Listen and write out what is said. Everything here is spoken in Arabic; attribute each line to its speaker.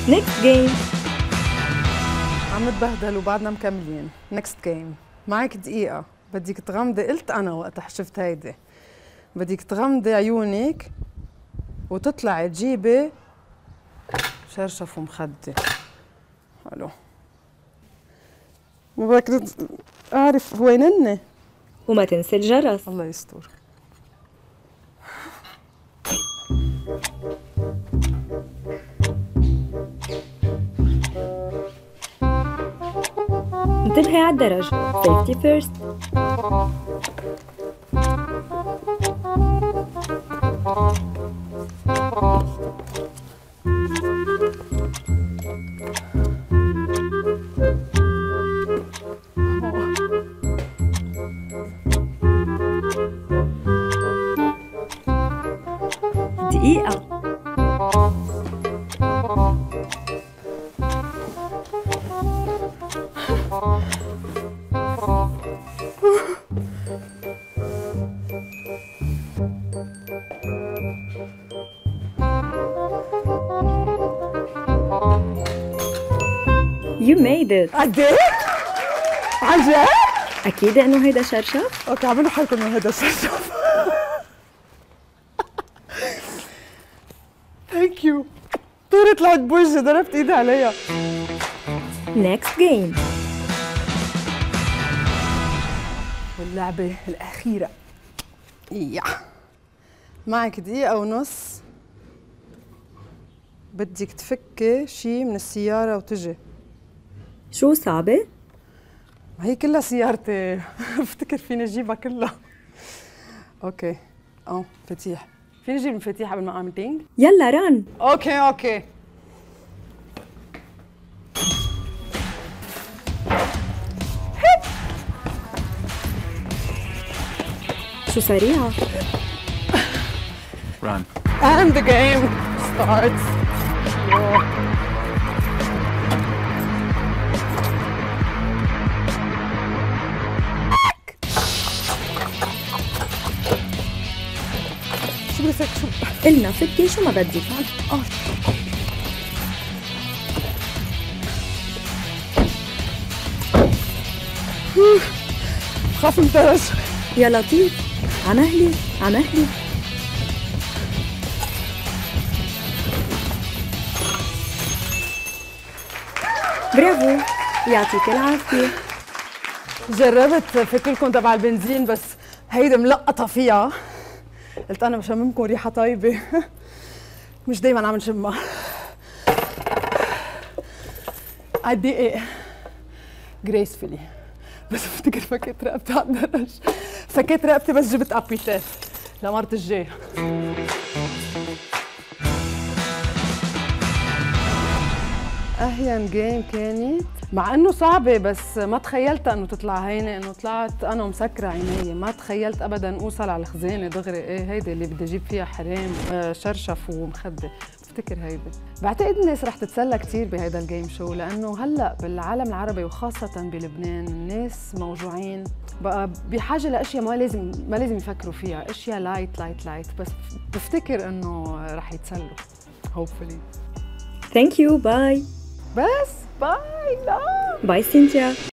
Speaker 1: Next game.
Speaker 2: عم نتبهدل وبعدنا مكملين. Next game. معك دقيقة، بدك تغمضي، قلت أنا وقتها شفت هيدي، بدك تغمضي عيونك وتطلعي تجيبي شرشف ومخدة. حلو. ما بدك أعرف وينن.
Speaker 1: وما تنسي الجرس.
Speaker 2: الله يستر.
Speaker 1: انتبهي على الدرج. Safety first. دقيقة. You made it.
Speaker 2: قد ايه؟ عن جد؟
Speaker 1: أكيد إنه هيدا شرشف؟
Speaker 2: اوكي اعملوا حالكم انه هذا شرشف. ثانك يو. طوري طلعت بوجهي، ضربت ايدي عليها.
Speaker 1: Next game.
Speaker 2: واللعبة الأخيرة. يا معك دقيقة ونص، بدك تفكي شي من السيارة وتجي.
Speaker 1: شو صعبة؟
Speaker 2: ما هي كلها سيارتي. بفتكر فيني اجيبها كلها. اوكي مفاتيح، فيني اجيب المفاتيح قبل ما اعمل دينج؟
Speaker 1: يلا رن.
Speaker 2: اوكي
Speaker 1: شو سريعة.
Speaker 3: Run.
Speaker 2: And the game starts. شو بدي فك شو؟
Speaker 1: قلنا فكي شو ما بدك.
Speaker 2: بخاف من الدرج.
Speaker 1: يا لطيف. عمهلي. برافو. يعطيك العافية.
Speaker 2: جربت فك لكم تبع البنزين بس هيدي ملقطة فيها، قلت أنا بشممكم ريحة طيبة. مش دايما عم نشمها. قد ايه جريسفلي، بس بفتكر فكيت رقبتي على الدرج. فكيت رقبتي بس جبت ابيتات لمرة الجاي. اهين جيم كانت، مع انه صعبة بس ما تخيلت انه تطلع هينة، انه طلعت انا مسكرة عيني، ما تخيلت ابدا اوصل على الخزانة دغري. ايه هيدي اللي بدي اجيب فيها حرام شرشف ومخدة. بفتكر هيدي. بعتقد الناس رح تتسلى كثير بهيدا الجيم شو، لانه هلا بالعالم العربي وخاصة بلبنان الناس موجوعين بقى بحاجة لاشياء ما لازم يفكروا فيها، اشياء لايت. بس بفتكر انه رح يتسلوا hopefully.
Speaker 1: Thank you. Bye.
Speaker 2: بس باي. لا
Speaker 1: باي سينتيا.